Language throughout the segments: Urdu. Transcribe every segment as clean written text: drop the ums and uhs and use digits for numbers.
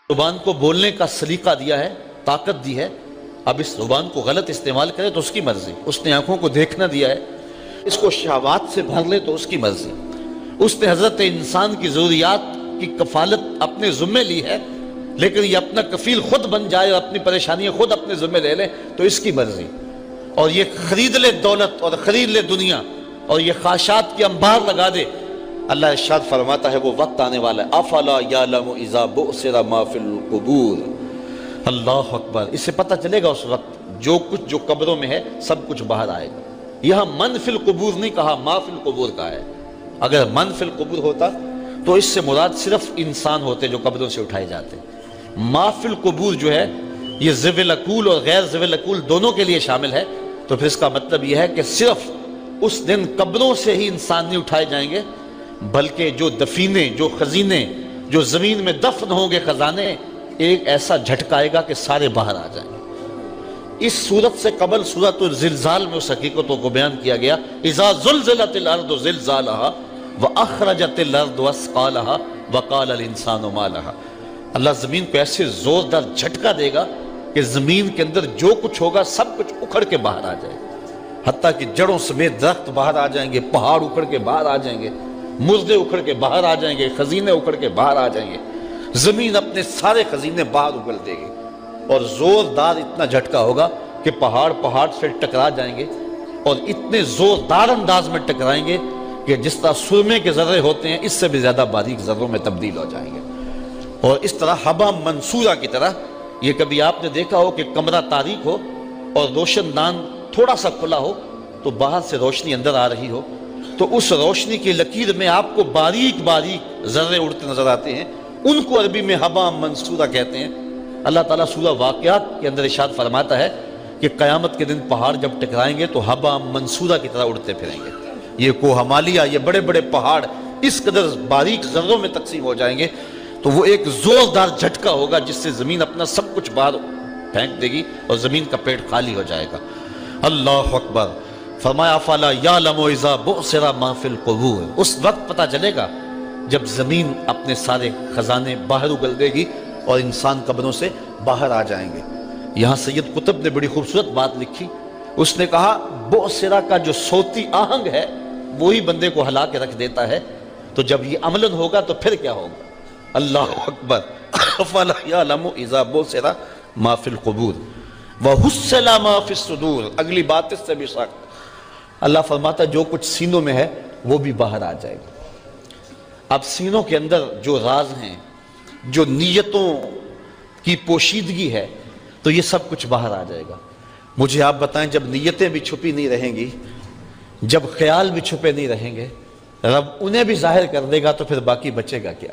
زبان کو بولنے کا سلیقہ دیا ہے، طاقت دی ہے، اب اس زبان کو غلط استعمال کرے تو اس کی مرضی۔ اس نے آنکھوں کو دیکھنا دیا ہے، اس کو شہوات سے بھر لے تو اس کی مرضی۔ اس نے حضرت انسان کی ضروریات کی کفالت اپنے ذمے لی ہے، لیکن یہ اپنا کفیل خود بن جائے اور اپنی پریشانیاں خود اپنے ذمے لے لے تو اس کی مرضی۔ اور یہ خرید لے دولت اور خرید لے دنیا اور یہ خواہشات کی انبار لگا دے، اللہ ارشاد فرماتا ہے وہ وقت آنے والا ہے، افلا یعلم اذا بعثر ما فی القبور۔ اللہ اکبر، اس سے پتہ چلے گا اس وقت جو کچھ جو قبروں میں ہے سب کچھ باہر آئے گا۔ یہاں من فی القبور نہیں کہا، ما فی القبور کہا ہے۔ اگر من فی القبور ہوتا تو اس سے مراد صرف انسان ہوتے جو قبروں سے اٹھائے جاتے۔ ما فی القبور جو ہے یہ ذوی العقول اور غیر ذوی العقول دونوں کے لیے شامل ہے، تو پھر اس کا مطلب یہ ہے کہ صرف اس دن قبروں سے ہی انسان نہیں اٹھائے جائیں گے، بلکہ جو دفینے، جو خزینے، جو زمین میں دفن ہوں گے خزانے، ایک ایسا جھٹکا آئے گا کہ سارے باہر آ جائیں گے۔ اس صورت سے قبل سورۃ الزلزال میں اس حقیقتوں کو بیان کیا گیا، اذا زلزلت الارض زلزالها واخرجت الارض اثقالها وقال الانسان ما لها۔ اللہ زمین کو ایسے زوردار جھٹکا دے گا کہ زمین کے اندر جو کچھ ہوگا سب کچھ اکھڑ کے باہر آ جائے گا، حتیٰ کہ جڑوں سمیت درخت باہر آ جائیں گے، پہاڑ اکھڑ کے باہر آ جائیں گے، مردے اکھڑ کے باہر آ جائیں گے، خزینے اکھڑ کے باہر آ جائیں گے، زمین اپنے سارے خزینے باہر اگل دے گی، اور زوردار اتنا جھٹکا ہوگا کہ پہاڑ سے ٹکرا جائیں گے، اور اتنے زوردار انداز میں ٹکرائیں گے کہ جس طرح سرمے کے ذرے ہوتے ہیں اس سے بھی زیادہ باریک ذروں میں تبدیل ہو جائیں گے۔ اور اس طرح حبا منصورہ کی طرح، یہ کبھی آپ نے دیکھا ہو کہ کمرہ تاریک ہو اور روشن دان تھوڑا سا کھلا ہو تو باہر سے روشنی اندر آ رہی ہو، تو اس روشنی کی لکیر میں آپ کو باریک باریک ذرے اڑتے نظر آتے ہیں، ان کو عربی میں حبا منصورہ کہتے ہیں۔ اللہ تعالیٰ سورہ واقعات کے اندر ارشاد فرماتا ہے کہ قیامت کے دن پہاڑ جب ٹکرائیں گے تو حبا منصورہ کی طرح اڑتے پھریں گے۔ یہ کوہ ہمالیہ، یہ بڑے بڑے پہاڑ اس قدر باریک ذروں میں تقسیم ہو جائیں گے، تو وہ ایک زوردار جھٹکا ہوگا جس سے زمین اپنا سب کچھ باہر پھینک دے گی اور زمین کا پیٹ خالی ہو جائے گا۔ اللہ اکبر۔ فرمایا فلا یعلم اذا بعثر ما فی القبور، اس وقت پتہ چلے گا جب زمین اپنے سارے خزانے باہر اگل دے گی اور انسان قبروں سے باہر آ جائیں گے۔ یہاں سید قطب نے بڑی خوبصورت بات لکھی، اس نے کہا بعثرہ کا جو صوتی آہنگ ہے وہی بندے کو ہلا کے رکھ دیتا ہے، تو جب یہ عملاً ہوگا تو پھر کیا ہوگا؟ اللہ اکبر۔ فلا یعلم اذا بعثر ما فی القبور وحصل ما فی الصدور، اگلی بات اس سے بھی سخت۔ اللہ فرماتا جو کچھ سینوں میں ہے وہ بھی باہر آ جائے گا۔ اب سینوں کے اندر جو راز ہیں، جو نیتوں کی پوشیدگی ہے، تو یہ سب کچھ باہر آ جائے گا۔ مجھے آپ بتائیں جب نیتیں بھی چھپی نہیں رہیں گی، جب خیال بھی چھپے نہیں رہیں گے، رب انہیں بھی ظاہر کر دے گا تو پھر باقی بچے گا کیا؟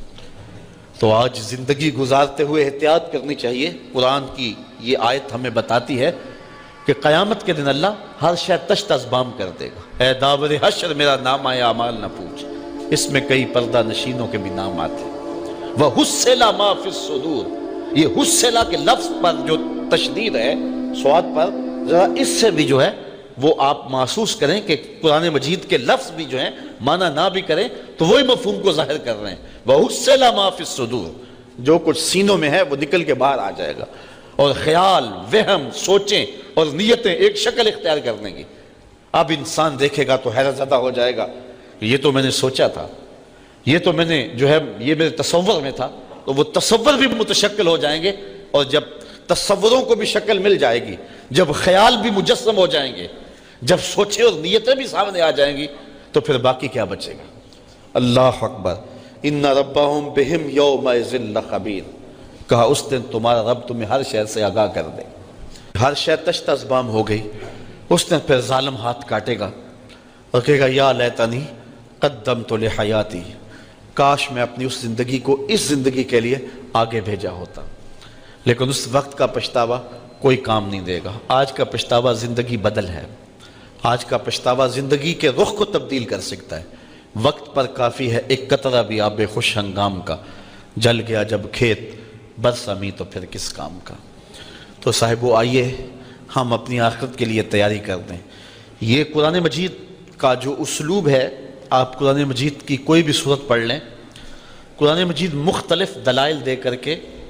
تو آج زندگی گزارتے ہوئے احتیاط کرنی چاہیے۔ قرآن کی یہ آیت ہمیں بتاتی ہے کہ قیامت کے دن اللہ ہر شے تشت ازبام کر دے گا۔ اے داور حشر میرا نام آیا اعمال نہ پوچھ، اس میں کئی پردہ نشینوں کے بھی نام آتے۔ وَحُصِّلَ مَا فِي الصُّدُورِ، یہ حُصِّلَ کے لفظ پر جو تشدید ہے سواد پر، ذرا اس سے بھی جو ہے وہ آپ محسوس کریں کہ قرآن مجید کے لفظ بھی جو ہیں معنی نہ بھی کریں تو وہی مفہوم کو ظاہر کر رہے ہیں۔ وَحُصِّلَ مَا فِي الصُّدُورِ، جو کچھ سینوں میں ہے وہ نکل کے باہر آ جائے گا، اور خیال، وہم، سوچیں اور نیتیں ایک شکل اختیار کرنے گی۔ اب انسان دیکھے گا تو حیرت زدہ ہو جائے گا، یہ تو میں نے سوچا تھا، یہ تو میں نے جو ہے یہ میرے تصور میں تھا، تو وہ تصور بھی متشکل ہو جائیں گے، اور جب تصوروں کو بھی شکل مل جائے گی، جب خیال بھی مجسم ہو جائیں گے، جب سوچیں اور نیتیں بھی سامنے آ جائیں گی، تو پھر باقی کیا بچے گا؟ اللہ اکبر۔ ان ربہم بہم یومئذ لخبیر، کہا اس دن تمہارا رب تمہیں ہر شے سے آگاہ کر دے۔ ہر شے تشت ازبام ہو گئی، اس دن پھر ظالم ہاتھ کاٹے گا اور کہے گا یا لیتنی قدمت لحیاتی، کاش میں اپنی اس زندگی کو اس زندگی کے لیے آگے بھیجا ہوتا۔ لیکن اس وقت کا پچھتاوا کوئی کام نہیں دے گا۔ آج کا پچھتاوا زندگی بدل ہے، آج کا پچھتاوا زندگی کے رخ کو تبدیل کر سکتا ہے۔ وقت پر کافی ہے ایک قطرہ بھی آب خوش ہنگام کا، جل گیا جب کھیت برسمی تو پھر کس کام کا۔ تو صاحبو آئیے ہم اپنی آخرت کے لیے تیاری کر دیں۔ یہ قرآن مجید کا جو اسلوب ہے، آپ قرآن مجید کی کوئی بھی صورت پڑھ لیں، قرآن مجید مختلف دلائل دے کر کے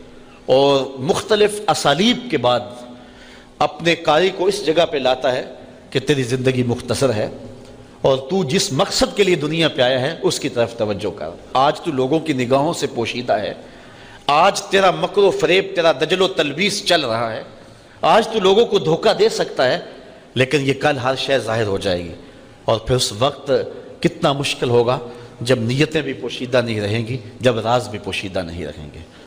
اور مختلف اسالیب کے بعد اپنے قاری کو اس جگہ پہ لاتا ہے کہ تیری زندگی مختصر ہے اور تو جس مقصد کے لیے دنیا پہ آیا ہے اس کی طرف توجہ کر. آج تو لوگوں کی نگاہوں سے پوشیدہ ہے، آج تیرا مکر و فریب، تیرا دجل و تلبیس چل رہا ہے، آج تو لوگوں کو دھوکہ دے سکتا ہے، لیکن یہ کل ہر شے ظاہر ہو جائے گی. اور پھر اس وقت کتنا مشکل ہوگا جب نیتیں بھی پوشیدہ نہیں رہیں گی، جب راز بھی پوشیدہ نہیں رہیں گے.